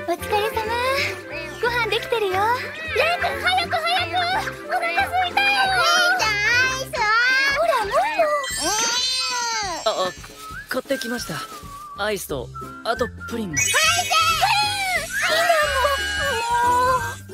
お疲れ様。ご飯できてるよ。レイ君、早く早く。お腹すいたよ。ほら、もっあ、買ってきました。アイスと、あとプリンも。 と。はい、もう。